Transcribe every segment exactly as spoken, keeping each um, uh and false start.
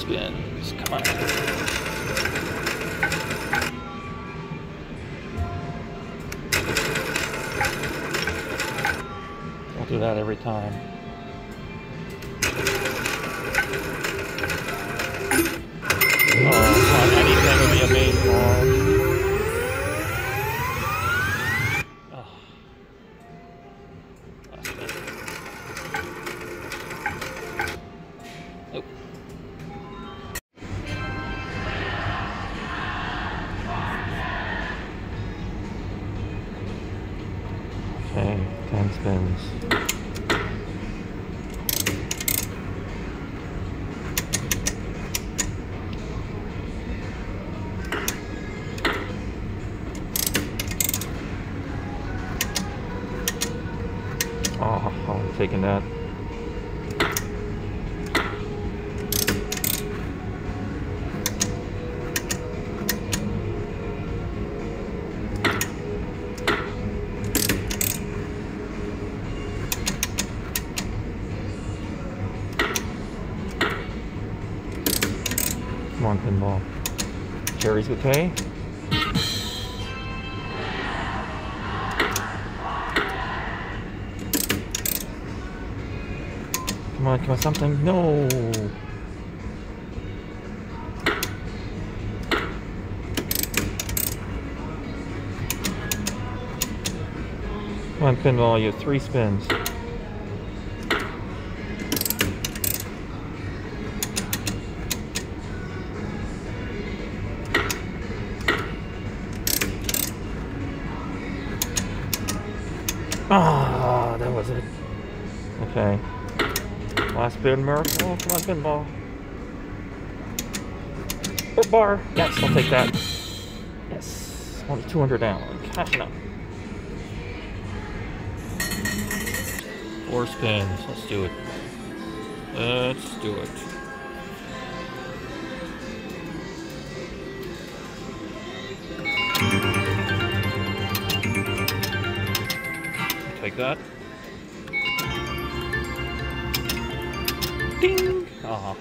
spins. Come on. Don't do that every time. Oh, come on. Anything would be a main ball. Okay, ten spins. Oh, I'm taking that. Come on, Pinball. Cherries with K. Come on, come on, something. No! Come on, Pinball, you have three spins. Ah, that was it. Okay. Last spin miracle. Come on, Pinball. Or bar. Yes, I'll take that. Yes. Only two hundred down. Cashing up. Four spins. Let's do it. Let's do it. Take that. Ding! Uh-huh.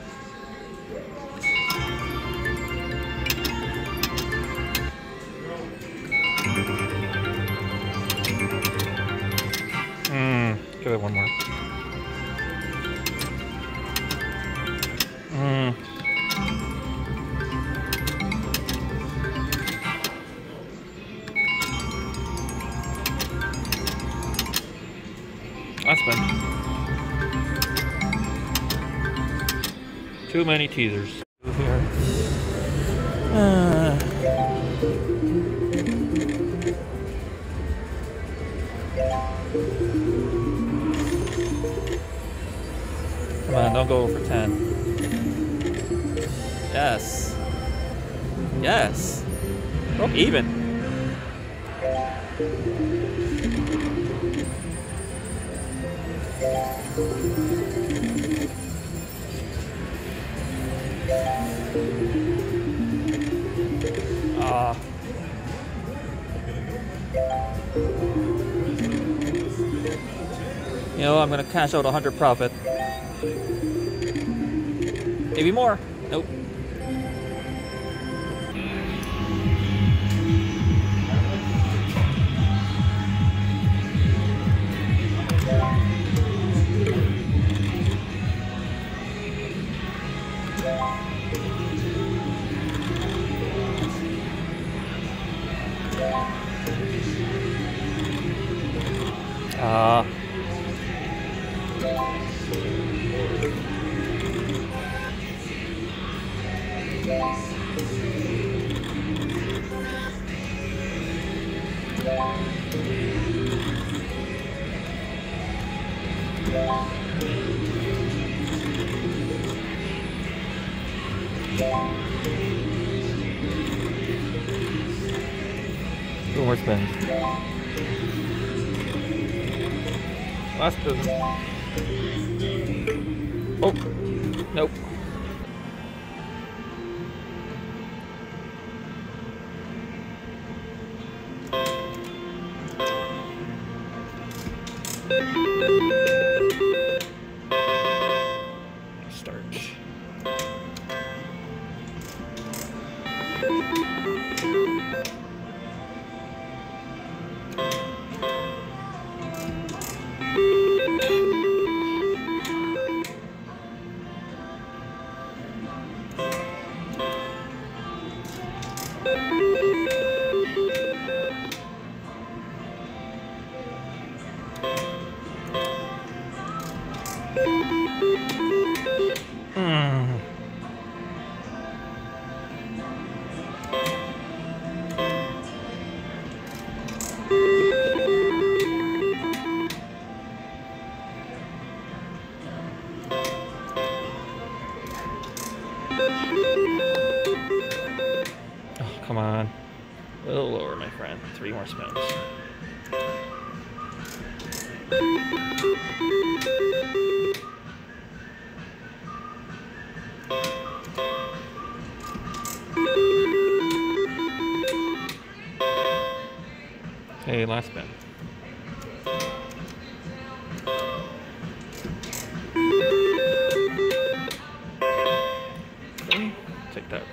Hmm. Give it one more. Hmm. Last one. Too many teasers. Here. Uh. Come on, don't go over ten. Yes. Yes. Oh, even. Ah. You know, I'm gonna cash out a hundred profit. Maybe more. Nope. Ah. Uh. Two more spins. Last spin. Oh, nope. Start. Mm. Oh, come on. A little lower, my friend. Three more spins. Okay, last spin. Okay, take that.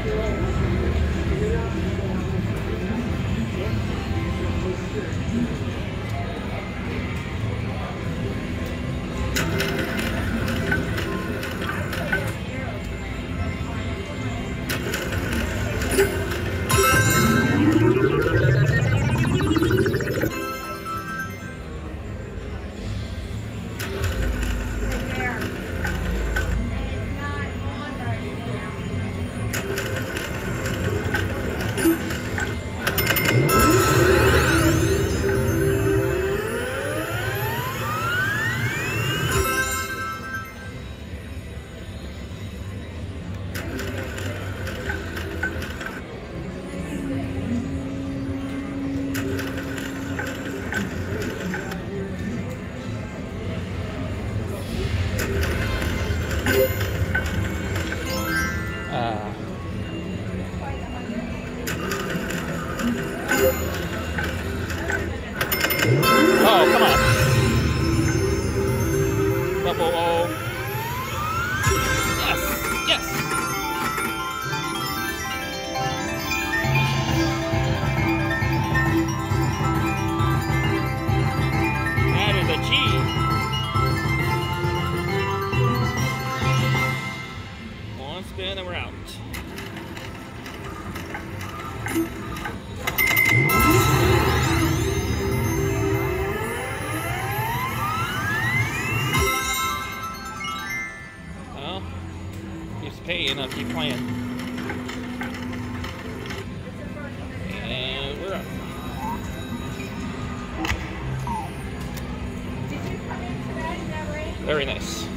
Oh, come on. Double O. Yes, yes. That is a G. One spin and we're out. Paying, I'll keep playing. And we're up. Very nice.